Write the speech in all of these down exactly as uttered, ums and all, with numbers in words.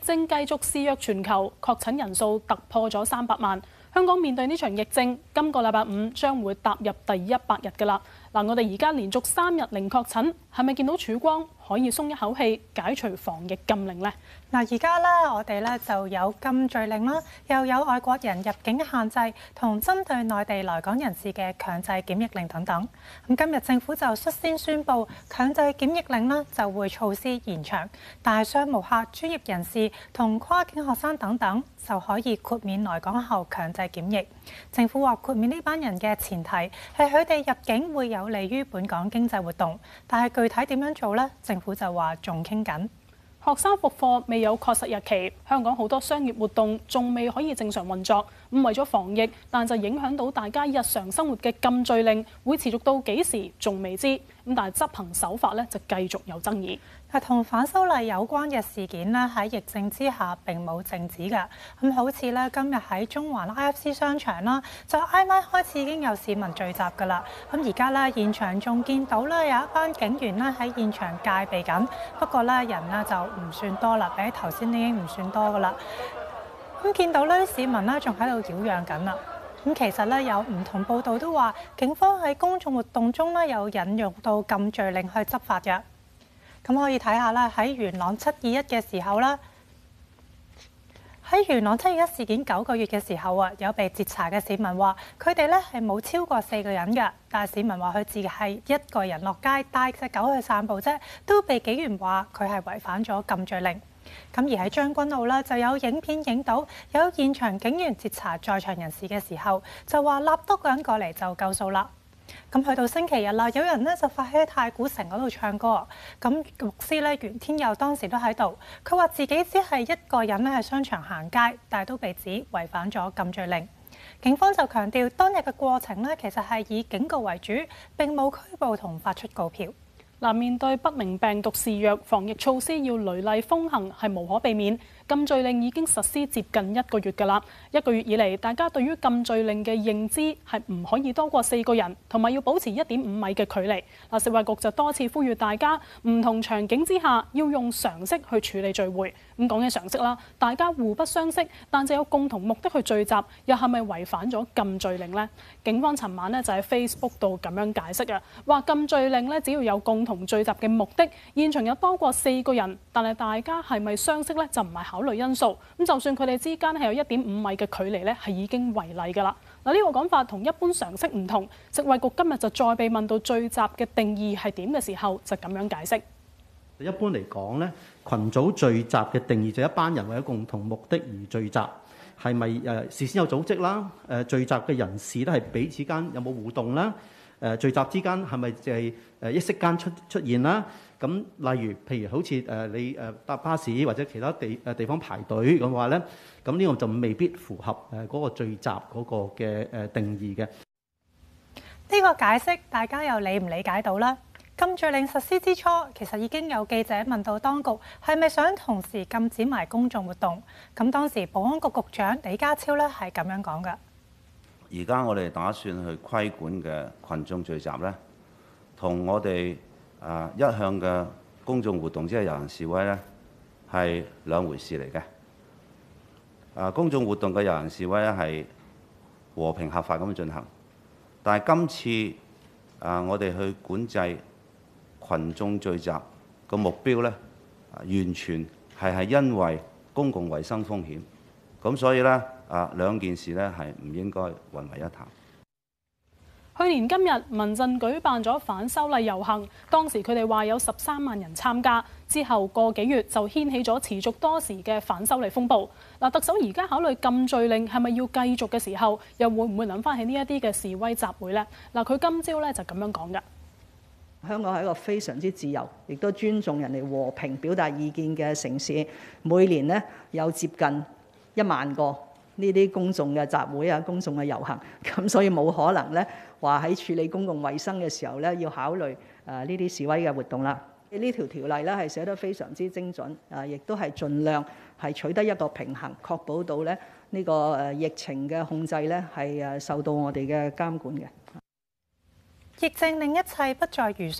症繼續肆虐全球，確診人數突破咗三百萬。香港面對呢場疫症，今個禮拜五將會踏入第一百日㗎啦。嗱，我哋而家連續三日零確診，係咪見到曙光，可以鬆一口氣，解除防疫禁令呢？ 嗱，而家咧，我哋咧就有禁聚令啦，又有外國人入境限制，同針對內地來港人士嘅強制檢疫令等等。咁今日政府就率先宣布強制檢疫令呢就會措施延長，但係商務客、專業人士同跨境學生等等就可以豁免來港後強制檢疫。政府話豁免呢班人嘅前提係佢哋入境會有利於本港經濟活動，但係具體點樣做呢？政府就話仲傾緊。 學生復課未有確實日期，香港好多商業活動仲未可以正常運作。咁為咗防疫，但就影響到大家日常生活嘅禁聚令會持續到幾時仲未知。咁但係執行手法咧就繼續有爭議。 係同反修例有關嘅事件咧，喺疫症之下並冇靜止㗎。咁好似咧今日喺中環 I F C 商場啦，就挨晚開始已經有市民聚集㗎啦。咁而家咧現場仲見到咧有一班警員咧喺現場戒備緊，不過咧人咧就唔算多啦，比起頭先已經唔算多㗎啦。咁見到咧啲市民咧仲喺度擾攘緊啦。咁其實咧有唔同報道都話，警方喺公眾活動中咧有引用到禁聚令去執法嘅。咁可以睇下啦，喺元朗七二一嘅時候啦，喺元朗七二一事件九個月嘅時候啊，有被截查嘅市民話，佢哋咧係冇超過四個人嘅，但係市民話佢自己係一個人落街帶隻狗去散步啫，都被警員話佢係違反咗禁聚令。咁而喺將軍澳啦，就有影片影到有現場警員截查在場人士嘅時候，就話立多個人過嚟就夠數啦。咁去到星期日啦，有人咧就發起喺太古城嗰度唱歌。咁牧師咧袁天佑當時都喺度，佢話自己只係一個人咧喺商場行街，但係都被指違反咗禁聚令。警方就強調當日嘅過程咧，其實係以警告為主，並冇拘捕同發出告票。 嗱，面對不明病毒肆虐，防疫措施要雷厲風行係無可避免。禁聚令已經實施接近一個月㗎啦，一個月以嚟，大家對於禁聚令嘅認知係唔可以多過四個人，同埋要保持一點五米嘅距離。嗱，食衛局就多次呼籲大家唔同場景之下要用常識去處理聚會。咁講起常識啦，大家互不相識，但就有共同目的去聚集，又係咪違反咗禁聚令呢？警方尋晚呢就喺 Facebook 度咁樣解釋啊，話禁聚令呢只要有共同聚集嘅目的，現場有多過四個人，但係大家係咪相識呢？就唔係考慮因素。咁就算佢哋之間係有一點五米嘅距離呢，係已經違例㗎啦。嗱，呢個講法同一般常識唔同。食衛局今日就再被問到聚集嘅定義係點嘅時候，就咁樣解釋。 一般嚟講咧，群組聚集嘅定義就係一班人為咗共同目的而聚集，係咪誒事先有組織啦？誒聚集嘅人士咧係彼此間有冇互動啦？誒聚集之間係咪就係誒一息間出出現啦？咁例如譬如好似誒你誒搭巴士或者其他地誒地方排隊咁話咧，咁呢個就未必符合誒嗰個聚集嗰個嘅誒定義嘅。 呢個解釋大家又理唔理解到啦？禁聚令實施之初，其實已經有記者問到當局係咪想同時禁止埋公眾活動。咁當時保安局局長李家超咧係咁樣講嘅。 而家我哋打算去規管嘅群眾聚集咧，同我哋啊一向嘅公眾活動即係遊行示威咧，係兩回事嚟嘅。啊，公眾活動嘅遊行示威咧係和平合法咁進行，但係今次啊，我哋去管制群眾聚集個目標咧，完全係係因為公共衛生風險，咁所以咧啊兩件事咧係唔應該混為一談。 去年今日，民陣舉辦咗反修例遊行，當時佢哋話有十三萬人參加，之後個幾月就掀起咗持續多時嘅反修例風暴。嗱，特首而家考慮禁聚令係咪要繼續嘅時候，又會唔會諗翻起呢一啲嘅示威集會呢？嗱，佢今朝咧就咁樣講㗎。 香港係一個非常之自由，亦都尊重人哋和平表達意見嘅城市。每年呢，有接近一萬個呢啲公眾嘅集會啊、公眾嘅遊行，咁所以冇可能咧話喺處理公共衛生嘅時候咧要考慮誒呢啲示威嘅活動啦。呢條條例咧係寫得非常之精準，啊，亦都係盡量係取得一個平衡，確保到咧呢個誒疫情嘅控制咧係誒受到我哋嘅監管嘅。 疫症令一切不再如常，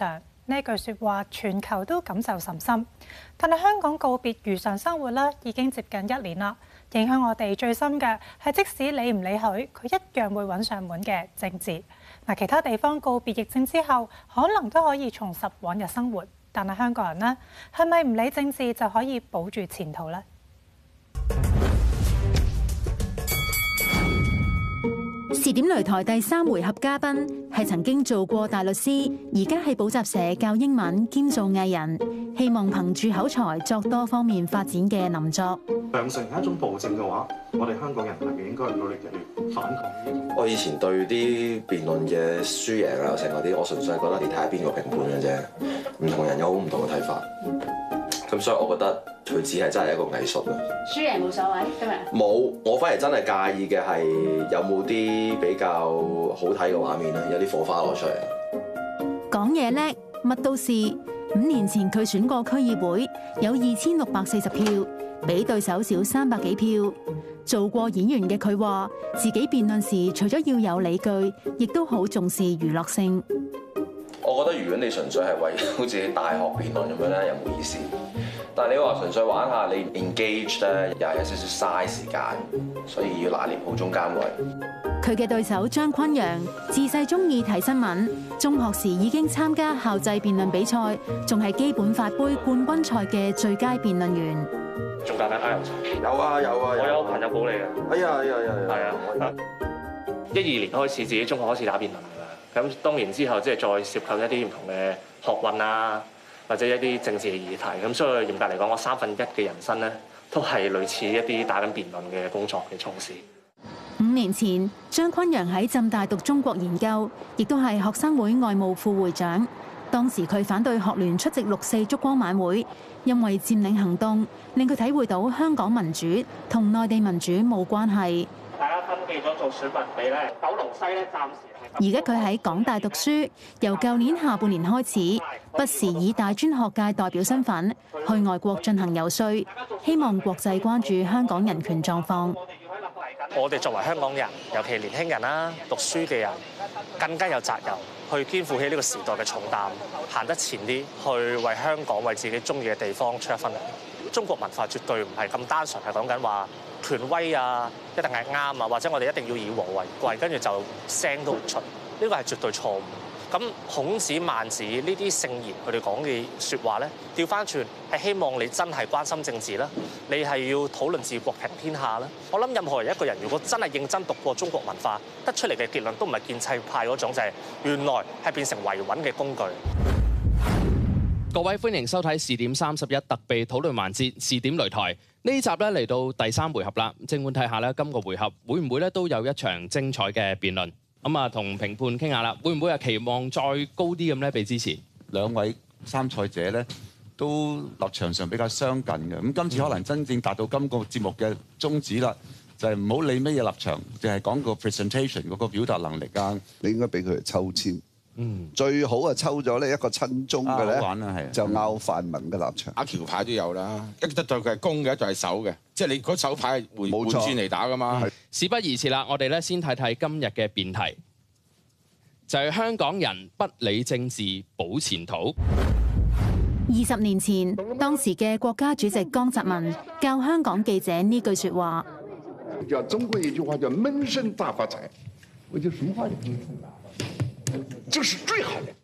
呢句説話全球都感受甚深。但係香港告別如常生活啦，已經接近一年啦。影響我哋最深嘅係，即使理唔理佢，佢一樣會揾上門嘅政治。嗱，其他地方告別疫症之後，可能都可以重拾往日生活，但係香港人呢，係咪唔理政治就可以保住前途呢？ 視點擂台第三回合嘉賓係曾經做過大律師，而家喺補習社教英文兼做藝人，希望憑住口才作多方面發展嘅林作。 兩成係一種暴政嘅話，我哋香港人係咪應該努力嘅反抗呢種？ 我以前對啲辯論嘅輸贏啊，成嗰啲，我純粹係覺得你睇下邊個評判嘅啫，唔同人有好唔同嘅睇法。咁所以我覺得佢只係真係一個藝術咯。 輸贏冇所謂，今日冇，我反而真係介意嘅係有冇啲比較好睇嘅畫面咧，有啲火花攞出嚟。 講嘢叻，乜都試。五年前佢選過區議會，有二千六百四十票，比對手少三百幾票。做過演員嘅佢話，自己辯論時除咗要有理據，亦都好重視娛樂性。 我覺得如果你純粹係為好似大學辯論咁樣咧，又冇意思。但係你話純粹玩下，你 engage 咧，又係有少少嘥時間，所以要拿捏好中間位。 佢嘅對手張坤陽自細中意睇新聞，中學時已經參加校際辯論比賽，仲係基本法杯冠軍賽嘅最佳辯論員。 仲教緊 I E L T S？ 有啊有啊， 我有朋友補你嘅。 哎呀哎呀哎呀， 係啊，一二年開始自己中學開始打辯論㗎，咁當然之後即係再涉及一啲唔同嘅學運啊，或者一啲政治嘅議題，咁所以嚴格嚟講，我三分一嘅人生咧，都係類似一啲打緊辯論嘅工作嘅從事。 五年前，張坤陽喺浸大讀中國研究，亦都係學生會外務副會長。當時佢反對學聯出席六四燭光晚會，因為佔領行動令佢體會到香港民主同內地民主冇關係。 大家登記咗做選民俾咧，九龍西咧暫時係。 而家佢喺港大讀書，由舊年下半年開始，不時以大專學界代表身份去外國進行遊說，希望國際關注香港人權狀況。 我哋作為香港人，尤其年輕人啦，讀書嘅人，更加有責任去肩負起呢個時代嘅重擔，行得前啲，去為香港、為自己中意嘅地方出一分力。中國文化絕對唔係咁單純，係講緊話權威啊，一定係啱啊，或者我哋一定要以和為貴，跟住就聲都唔出，呢個係絕對錯誤。咁孔子、孟子呢啲聖賢佢哋講嘅説話咧，調翻轉係希望你真係關心政治啦，你係要討論治國平天下啦。我諗任何人一個人如果真係認真讀過中國文化，得出嚟嘅結論都唔係建制派嗰種，就係原來係變成維穩嘅工具。 各位歡迎收睇視點三十一特備討論環節視點擂台。呢集咧嚟到第三回合啦，正換睇下咧今個回合會唔會咧都有一場精彩嘅辯論。咁啊，同評判傾下啦，會唔會係期望再高啲咁咧？比之前兩位參賽者咧都立場上比較相近嘅，咁今次可能真正達到今個節目嘅宗旨啦，就係唔好理咩嘢立場，就係講個 presentation 嗰個表達能力啊。 你應該俾佢哋抽籤。嗯，最好啊抽咗呢一個親中嘅咧， 啊、 就拗泛民嘅立場。 打橋牌都有啦，一對佢係攻嘅，一對係守嘅，即係你嗰手牌係換換轉嚟打噶嘛。 事不宜遲啦，我哋咧先睇睇今日嘅辯題，就係、是、香港人不理政治保前途。 二十年前，當時嘅國家主席江澤民教香港記者呢句説話： 叫中國一句話叫悶聲大發財。我就什麼話也不說，這是最好的。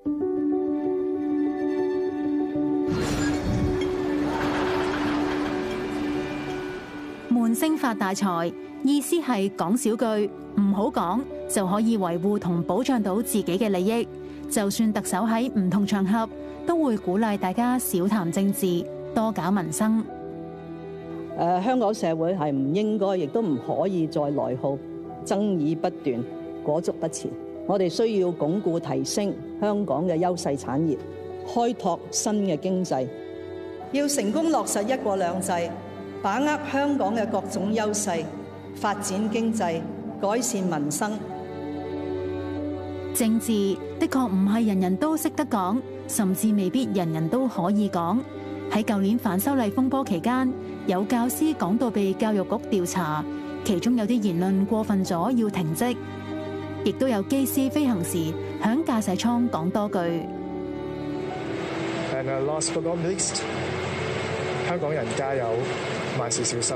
悶聲發大財，意思係講少句，唔好講就可以維護同保障到自己嘅利益。就算特首喺唔同場合，都會鼓勵大家少談政治，多搞民生。 誒、呃，香港社會係唔應該，亦都唔可以再內耗，爭議不斷，裹足不前。我哋需要鞏固提升香港嘅優勢產業，開拓新嘅經濟，要成功落實一國兩制，把握香港嘅各種優勢，發展經濟，改善民生。 政治的確唔係人人都識得講，甚至未必人人都可以講。喺舊年反修例風波期間，有教師講到被教育局調查，其中有啲言論過分咗，要停職。亦都有機師飛行時響駕駛艙講多句。 uh, last but not least， 香港人加油，萬事小心。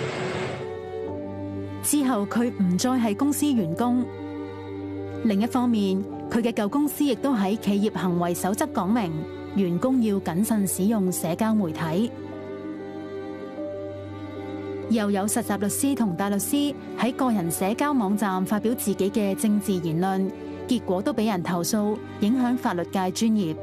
之後佢唔再係公司員工。另一方面，佢嘅舊公司亦都喺企業行為守則講明，員工要謹慎使用社交媒體。又有實習律師同大律師喺個人社交網站發表自己嘅政治言論，結果都俾人投訴，影響法律界專業。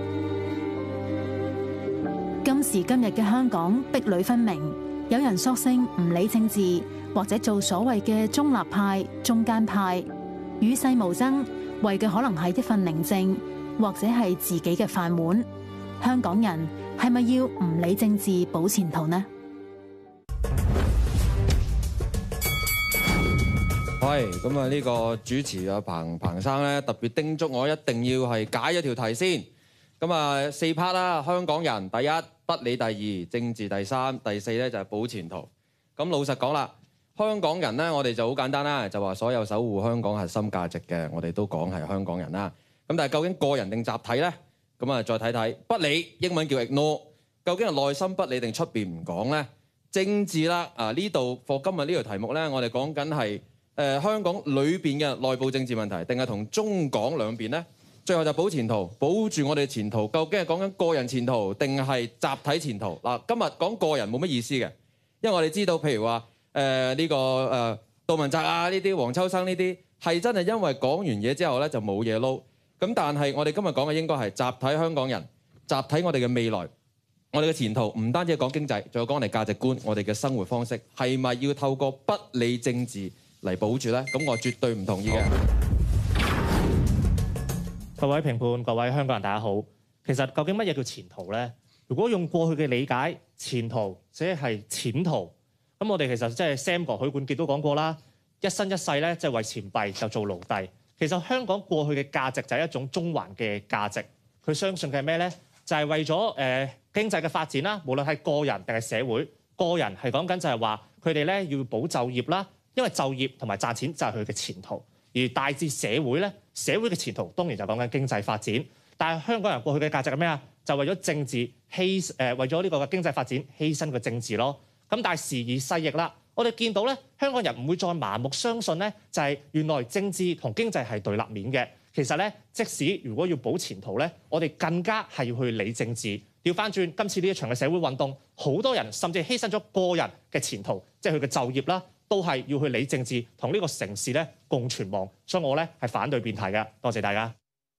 今時今日嘅香港壁壘分明，有人索性唔理政治，或者做所謂嘅中立派、中間派，與世無爭，為嘅可能係一份寧靜，或者係自己嘅飯碗。香港人係咪要唔理政治保前途呢？ 係咁啊！呢個主持阿彭彭生咧，特別叮囑我一定要係解一條題先。咁啊，四 part 啦，香港人第一，不理第二，政治第三，第四咧就係保前途。咁老實講啦，香港人咧，我哋就好簡單啦，就話所有守護香港核心價值嘅，我哋都講係香港人啦。咁但係究竟個人定集體咧？咁啊，再睇睇不理，英文叫 ignore， 究竟係內心不理定出邊唔講咧？政治啦，啊呢度課今日呢條題目咧，我哋講緊係誒香港裏邊嘅內部政治問題，定係同中港兩邊咧？最後就保前途，保住我哋前途，究竟係講緊個人前途定係集體前途？嗱，今日講個人冇乜意思嘅，因為我哋知道，譬如話誒呢個誒杜汶澤啊，呢啲黃秋生呢啲係真係因為講完嘢之後咧就冇嘢撈。咁但係我哋今日講嘅應該係集體香港人，集體我哋嘅未來，我哋嘅前途，唔單止係講經濟，仲有講我哋價值觀，我哋嘅生活方式係咪要透過不理政治嚟保住咧？咁我絕對唔同意嘅。 各位評判，各位香港人，大家好。其實究竟乜嘢叫前途咧？如果用過去嘅理解，前途即係淺途。咁我哋其實即係 Sam 哥許冠傑都講過啦，一生一世咧即係為錢幣就做奴隸。其實香港過去嘅價值就係一種中環嘅價值。佢相信嘅係咩咧？就係、是、為咗誒、呃、經濟嘅發展啦，無論係個人定係社會。個人係講緊就係話佢哋咧要保就業啦，因為就業同埋賺錢就係佢嘅前途。而大至社會咧，社會嘅前途當然就講緊經濟發展。但係香港人過去嘅價值係咩啊？就為咗政治犧誒、呃，為咗呢個嘅經濟發展犧牲個政治咯。咁但係時移世易啦，我哋見到咧，香港人唔會再盲目相信咧，就係原來政治同經濟係對立面嘅。其實咧，即使如果要保前途咧，我哋更加係要去理政治。調翻轉今次呢一場嘅社會運動，好多人甚至犧牲咗個人嘅前途，即係佢嘅就業啦，都係要去理政治，同呢個城市咧共存亡。所以我咧係反對變態嘅。多謝大家。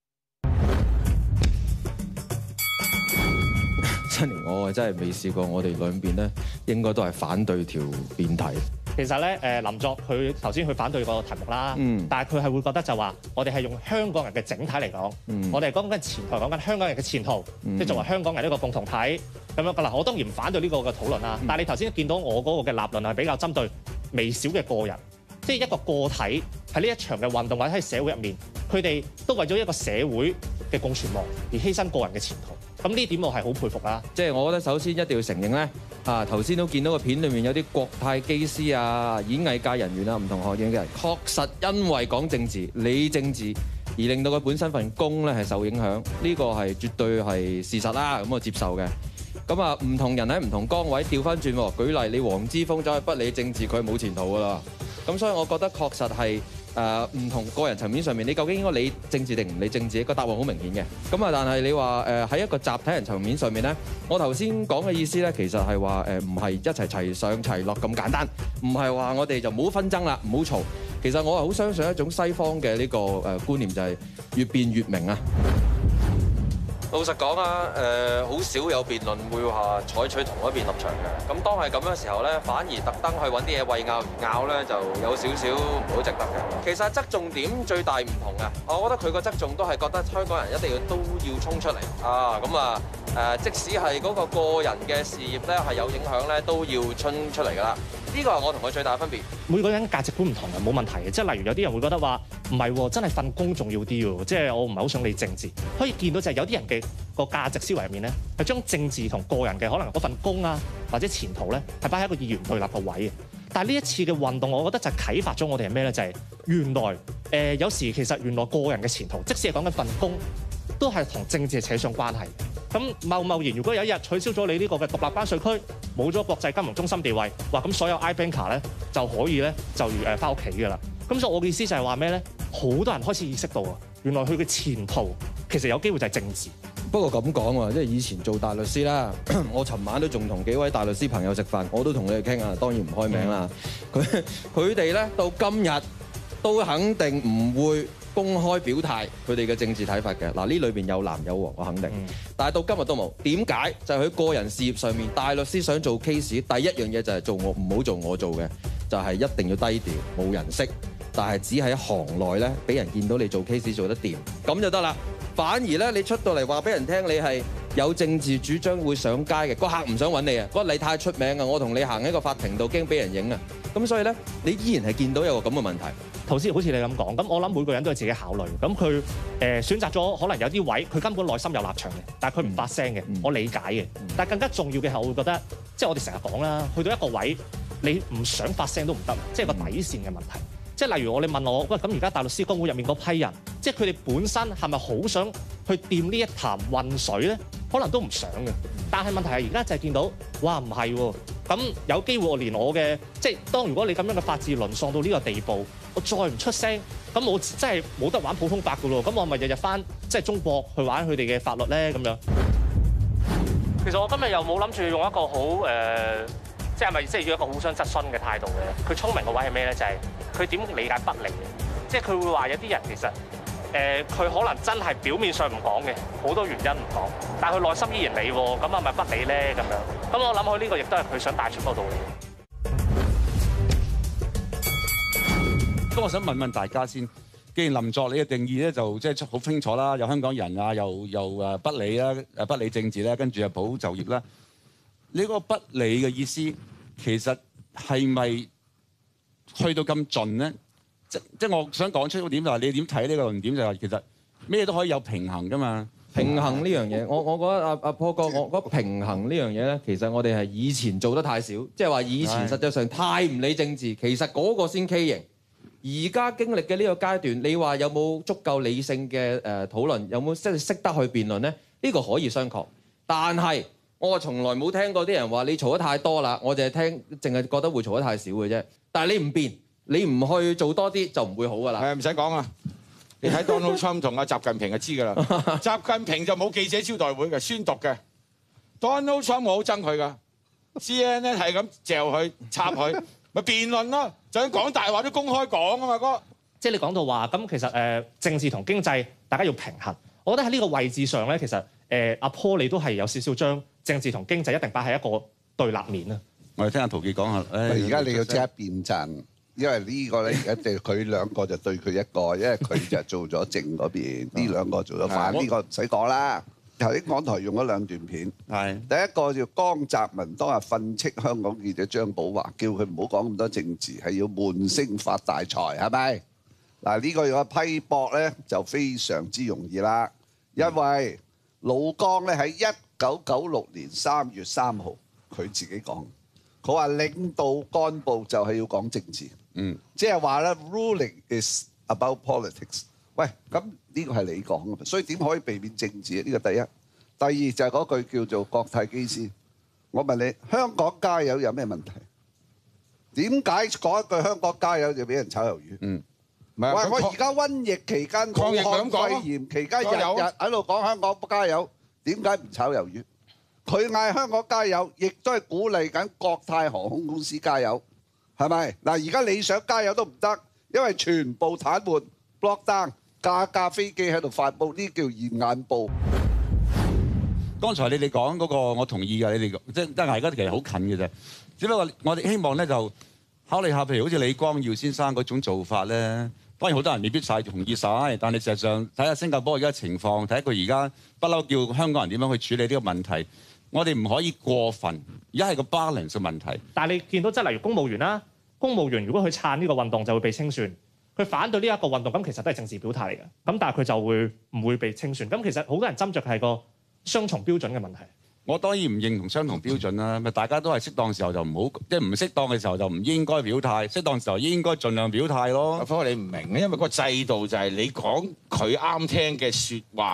真係我真係未試過，我哋兩邊咧應該都係反對條辯題。 其實咧，誒林作佢頭先佢反對個題目啦，嗯、但係佢係會覺得就話，我哋係用香港人嘅整體嚟講，嗯、我哋講緊前途，講緊香港人嘅前途，嗯、即係作為香港人一個共同體咁樣噶啦。我當然唔反對呢個嘅討論啦，嗯、但係你頭先見到我嗰個嘅立論係比較針對微小嘅個人，即係一個個體喺呢一場嘅運動或者喺社會入面，佢哋都為咗一個社會嘅共存亡而犧牲個人嘅前途。咁呢點我係好佩服啦！ 即係我覺得首先一定要承認咧，啊頭先都見到個片裏面有啲國泰機師啊、演藝界人員啊、唔同學院嘅人，確實因為講政治、理政治而令到佢本身份工咧係受影響，呢個係絕對係事實啦，咁我接受嘅。咁啊，唔同人喺唔同崗位調翻轉喎，舉例你黃之鋒走去不理政治，佢係冇前途噶啦。咁所以我覺得確實係。誒唔同個人層面上面，你究竟應該理政治定唔理政治？個答案好明顯嘅。咁啊，但係你話誒喺一個集體人層面上面咧，我頭先講嘅意思咧，其實係話誒唔係一齊齊上齊落咁簡單，唔係話我哋就唔好紛爭啦，唔好嘈。其實我係好相信一種西方嘅呢個誒觀念，就係越辯越明啊。老實講啊，誒好少有辯論會話採取同一邊立場嘅。咁當係咁嘅時候咧，反而特登去揾啲嘢為拗而拗咧，就有少少唔好值得嘅。其實側重點最大唔同嘅，我覺得佢個側重都係覺得香港人一定要都要衝出嚟啊！咁啊誒，即使係嗰個個人嘅事業咧係有影響咧，都要衝出嚟㗎啦。呢個係我同佢最大嘅分別。每個人價值觀唔同係冇問題嘅，即係例如有啲人會覺得話唔係喎，真係份工重要啲喎，即係我唔係好想理政治。可以見到就係有啲人嘅個價值思維入面咧，係將政治同個人嘅可能嗰份工啊或者前途咧係擺喺一個二元對立嘅位嘅。但係呢一次嘅運動，我覺得就係啟發咗我哋係咩咧？就係、是、原來誒、呃、有時其實原來個人嘅前途，即使係講緊份工，都係同政治係扯上關係。 咁貿貿然，如果有一日取消咗你呢個嘅獨立關稅區，冇咗國際金融中心地位，哇！咁所有 iBanker 咧就可以咧就誒翻屋企㗎啦。咁所以我嘅意思就係話咩咧？好多人開始意識到啊，原來佢嘅前途其實有機會就係政治。 不過咁講喎，即係以前做大律師啦，我尋晚都仲同幾位大律師朋友食飯，我都同你哋傾啊，當然唔開名啦。佢佢哋咧到今日都肯定唔會公開表態佢哋嘅政治睇法嘅。嗱，呢裏邊有藍有黃，我肯定。嗯、但係到今日都冇。點解？就係、是、佢個人事業上面，大律師想做 case，第一樣嘢就係做我唔好做我做嘅，就係、是、一定要低調，冇人識。但係只喺行內咧，俾人見到你做 case 做得掂，咁就得啦。反而咧，你出到嚟話俾人聽，你係有政治主張會上街嘅，個客唔想揾你啊，嗰個你太出名啊，我同你行喺個法庭度驚俾人影啊。咁所以咧，你依然係見到有個咁嘅問題。 頭先好似你咁講，咁我諗每個人都有自己考慮。咁佢誒選擇咗可能有啲位，佢根本內心有立場嘅，但係佢唔發聲嘅，嗯、我理解嘅。嗯、但係更加重要嘅係，我會覺得，即係我哋成日講啦，去到一個位，你唔想發聲都唔得，即係個底線嘅問題。即係例如我，你問我，喂，咁而家大律師公會入面嗰批人，即係佢哋本身係咪好想去掂呢一潭混水咧？可能都唔想嘅。但係問題係而家就係見到，哇，唔係喎，咁有機會我連我嘅，即係當如果你咁樣嘅法治淪喪到呢個地步，我再唔出聲，咁我真係冇得玩普通法㗎咯。咁我咪日日返即係中國去玩佢哋嘅法律咧咁樣。其實我今日又冇諗住用一個好誒。呃即係咪即係要一個互相質詢嘅態度嘅？佢聰明嘅位係咩咧？就係佢點理解不利嘅？即係佢會話有啲人其實誒，佢、呃、可能真係表面上唔講嘅，好多原因唔講，但係佢內心依然理喎。咁係咪不理咧？咁樣咁我諗佢呢個亦都係佢想帶出嗰個道理。 咁我想問問大家先，既然林作你嘅定義咧就即係好清楚啦，有香港人啊，又又誒不理啦，誒不理政治咧，跟住又保就業啦。你嗰個不理嘅意思，其實係咪去到咁盡咧？即即我想講出個點就係你點睇呢個論點就係其實咩都可以有平衡噶嘛。 平衡呢樣嘢，我我覺得阿阿波哥，我覺得平衡呢樣嘢咧，其實我哋係以前做得太少，即係話以前實際上太唔理政治，其實嗰個先畸形。而家經歷嘅呢個階段，你話有冇足夠理性嘅誒討論，有冇即係識得去辯論咧？呢個可以商榷，但係我從來冇聽過啲人話你嘈得太多啦，我淨係聽，淨係覺得會嘈得太少嘅啫。但係你唔變，你唔去做多啲就唔會好噶啦。 係唔使講啊！你睇 Donald Trump 同阿習近平就知㗎啦。習近平就冇記者招待會嘅，宣讀嘅。Donald Trump 我好憎佢㗎 ，C N N 係咁嚼佢插佢，咪辯論咯。就算講大話都公開講啊嘛，哥。 即係你講到話咁，其實誒、呃、政治同經濟大家要平衡。我覺得喺呢個位置上咧，其實誒阿 Paul 你都係有少少將政治同經濟一定擺喺一個對立面啊。我哋聽下陶傑講下。 而家你要即刻辯陣，因為呢個咧而家就佢兩個就對佢一個，因為佢就做咗正嗰邊，呢兩個做咗反，呢個唔使講啦。頭先港台用咗兩段片，係第一個叫江澤民當日訓斥香港記者張寶華，叫佢唔好講咁多政治，係要悶聲發大財，係咪？嗱呢個有個批駁咧就非常之容易啦，因為老江咧喺一九九六年三月三號佢自己講，佢話領導幹部就係要講政治，嗯，即係話咧 ruling is about politics。喂，咁呢個係你講嘅，所以點可以避免政治啊？呢個第一，第二就係嗰句叫做國泰機師。我問你，香港加油有咩問題？點解講一句香港加油就俾人炒魷魚？嗯，唔係。喂，我而家瘟疫期間、抗疫肺炎期間，日日喺度講香港加油，點解唔炒魷魚？佢嗌香港加油，亦都係鼓勵緊國泰航空公司加油，係咪？嗱，而家你想加油都唔得，因為全部癱瘓 block down。架架飛機喺度發布，呢叫現眼報。 剛才你哋講嗰個，我同意㗎。你哋即係大家其實好近嘅啫。只不過我哋希望咧就考慮下，譬如好似李光耀先生嗰種做法咧。當然好多人未必晒同意晒，但係事實上睇下新加坡而家情況，睇下佢而家不嬲叫香港人點樣去處理呢個問題。我哋唔可以過分，而家係個 balance 嘅問題。 但係你見到即係例如公務員啦，公務員如果佢撐呢個運動就會被清算。佢反對呢一個運動，咁其實都係政治表態嚟嘅。咁但係佢就會唔會被清算？咁其實好多人斟酌係個雙重標準嘅問題。 我當然唔認同相同標準啦。咪大家都係適當時候就唔好，即係唔適當嘅時候就唔應該表態，適當時候應該盡量表態咯。 不過你唔明，因為個制度就係你講佢啱聽嘅説話，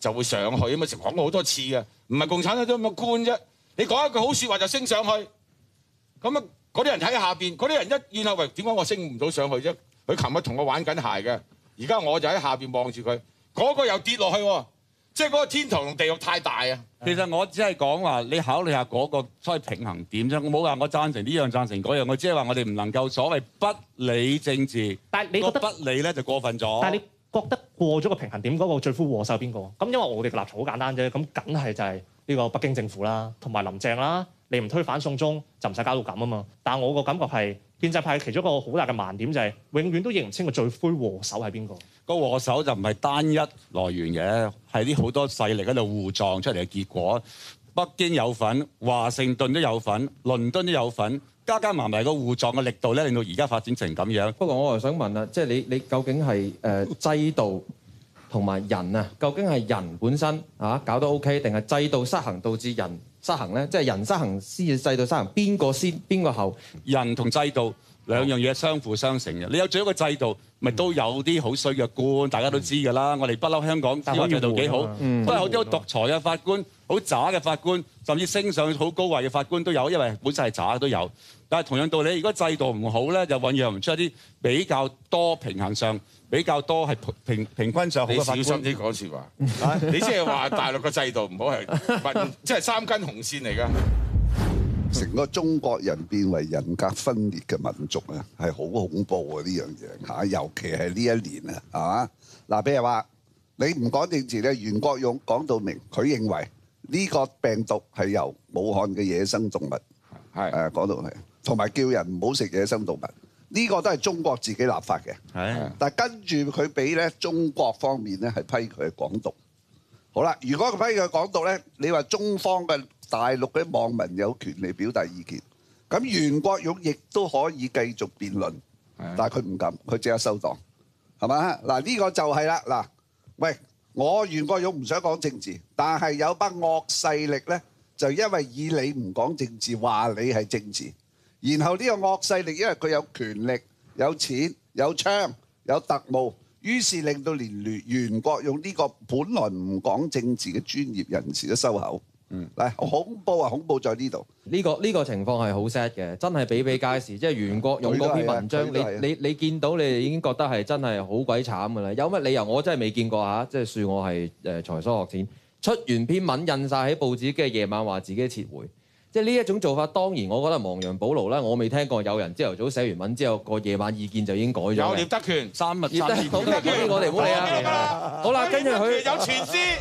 就會上去啊嘛，成講過好多次嘅，唔係共產黨都咁嘅官啫。你講一句好説話就升上去，咁啊嗰啲人喺下邊，嗰啲人一怨後喂，點解我升唔到上去啫？佢琴日同我玩緊鞋嘅，而家我就喺下邊望住佢，嗰個又跌落去喎，即係嗰個天堂同地獄太大啊！ 其實我只係講話，你考慮下嗰個所謂平衡點啫。我冇話我贊成呢樣贊成嗰樣，我只係話我哋唔能夠所謂不理政治。 但係你覺得不理咧就過分咗。 但係你覺得過咗個平衡點嗰個罪魁禍首邊個？咁因為我哋嘅立場好簡單啫，咁梗係就係呢個北京政府啦，同埋林鄭啦。你唔推反送中就唔使搞到咁啊嘛。但係我個感覺係建制派其中一個好大嘅盲點就係永遠都認唔清個罪魁禍首係邊個。 個禍首就唔係單一來源嘅，係啲好多勢力喺度互撞出嚟嘅結果。北京有份，華盛頓都有份，倫敦都有份，加加埋埋個互撞嘅力度咧，令到而家發展成咁樣。 不過我又想問啦，即係你你究竟係誒、呃、制度同埋人啊？究竟係人本身啊搞得 OK， 定係制度失衡導致人失衡咧？即係人失衡先至制度失衡，邊個先邊個後？ 人同制度兩樣嘢相輔相成嘅。你有咗一個制度，咪都有啲好衰嘅官，大家都知㗎啦。我哋不嬲香港司法制度幾好，都係好多獨裁嘅法官、好渣嘅法官，甚至升上好高位嘅法官都有，因為本身係渣都有。但係同樣道理，如果制度唔好咧，就醖釀唔出一啲比較多平衡上、比較多係平平均上好嘅法官。 你小心啲講説話，你即係話大陸嘅制度唔好係，即係三根紅線嚟㗎。 成個中國人變為人格分裂嘅民族啊，係好恐怖啊！呢樣嘢嚇，尤其係呢一年啊，係嘛？嗱，譬如話你唔講政治咧，袁國勇講到明，佢認為呢個病毒係由武漢嘅野生動物係誒講到係，同埋叫人唔好食野生動物，呢個都係中國自己立法嘅。係，但係跟住佢俾咧中國方面咧係批佢係港獨。好啦，如果佢批佢港獨咧，你話中方嘅大陸嘅網民有權利表達意見，咁袁國勇亦都可以繼續辯論，但係佢唔敢，佢即刻收檔，係嘛？嗱，呢個就係啦。嗱，喂，我袁國勇唔想講政治，但係有班惡勢力咧，就因為以你唔講政治，話你係政治，然後呢個惡勢力因為佢有權力、有錢、有槍、有特務，於是令到連袁袁國勇呢個本來唔講政治嘅專業人士都收口。嗯，嗱，恐怖啊！恐怖在呢度。 呢、這個呢、這個情況係好 sad 嘅，真係比比皆是。即係袁國勇嗰篇文章，你你你見到你哋已經覺得係真係好鬼慘㗎啦。有乜理由？我真係未見過嚇，即係恕我係誒才疏學淺，出完篇文印晒喺報紙，跟住夜晚話自己撤回。即係呢一種做法，當然我覺得亡羊補牢啦。我未聽過有人朝頭早寫完文之後，個夜晚意見就已經改咗。有聶德權三日三日，好嘅，我哋唔好理啊。好啦，跟住佢有傳師。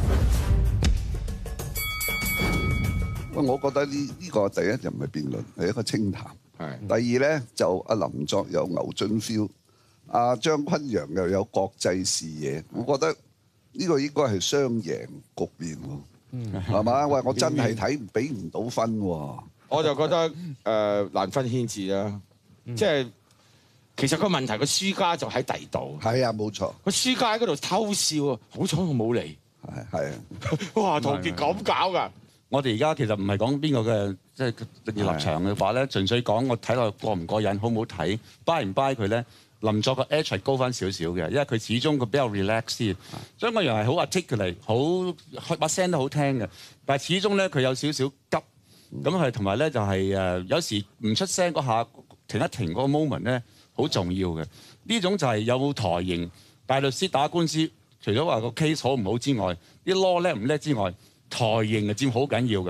喂，我覺得呢呢個第一就唔係辯論，係一個清談。係。第二咧就阿林作有牛津 feel， 阿張崑陽又有國際視野，我覺得呢個應該係雙贏局面喎。嗯。係嘛？喂，我真係睇唔俾唔到分喎。 我就覺得誒、呃、難分軒輊啦，嗯、即係其實個問題個輸家就喺第度。 係啊，冇錯。 個輸家喺嗰度偷笑啊！好彩我冇嚟。 係係啊。 哇！陶傑咁搞㗎。 我哋而家其實唔係講邊個嘅即係政治立場嘅話咧，純粹講我睇落過唔過癮，好唔好睇，buy 唔 buy 佢咧？林作個 edge 係高翻少少嘅，因為佢始終佢比較 relax 啲，張崑陽係好 articulate，好把聲都好聽嘅，但係始終咧佢有少少急，咁係同埋咧就係誒有時唔出聲嗰下停一停嗰個 moment 咧好重要嘅。呢種就係有冇台型大律師打官司，除咗話個 case 好唔好之外，啲 law 叻唔叻之外。台型啊佔好緊要嘅，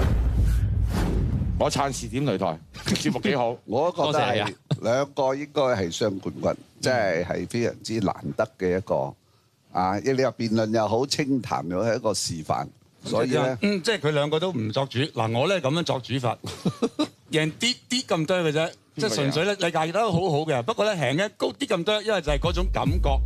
我撐視點擂台節目幾好， 我覺得係兩個應該係雙冠軍，即係係非常之難得嘅一個啊！你話辯論又好，清談又係一個示範，所以咧， 嗯，即係佢兩個都唔作主。嗱，我咧咁樣作主法，贏啲啲咁多嘅啫，即係純粹咧，理解得好好嘅。不過咧，贏嘅高啲咁多，因為就係嗰種感覺。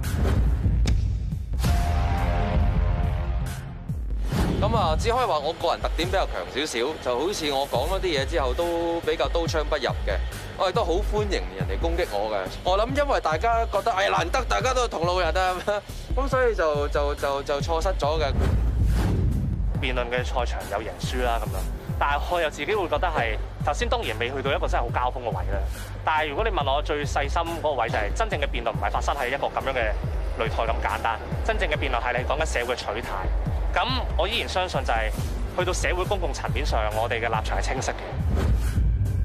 咁啊，只可以話我個人特點比較強少少，就好似我講嗰啲嘢之後都比較刀槍不入嘅，我亦都好歡迎人哋攻擊我嘅。我諗因為大家覺得哎難得大家都係同路人啊，咁所以就就就就錯失咗嘅。 辯論嘅賽場有贏輸啦咁樣，但係我又自己會覺得係頭先當然未去到一個真係好交鋒嘅位啦。但係如果你問我最細心嗰個位就係真正嘅辯論唔係發生喺一個咁樣嘅擂台咁簡單。真正嘅辯論係你講緊社會取態。咁我依然相信就係、是、去到社會公共層面上，我哋嘅立場係清晰嘅。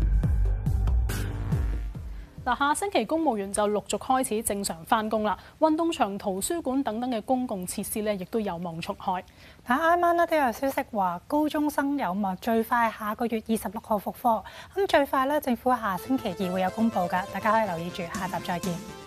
嗱，下星期公務員就陸續開始正常返工啦，運動場、圖書館等等嘅公共設施咧，亦都有望重開。 但啱啱咧都有消息話，高中生有望最快下個月二十六號復課，咁最快咧政府下星期二會有公佈㗎，大家可以留意住，下集再見。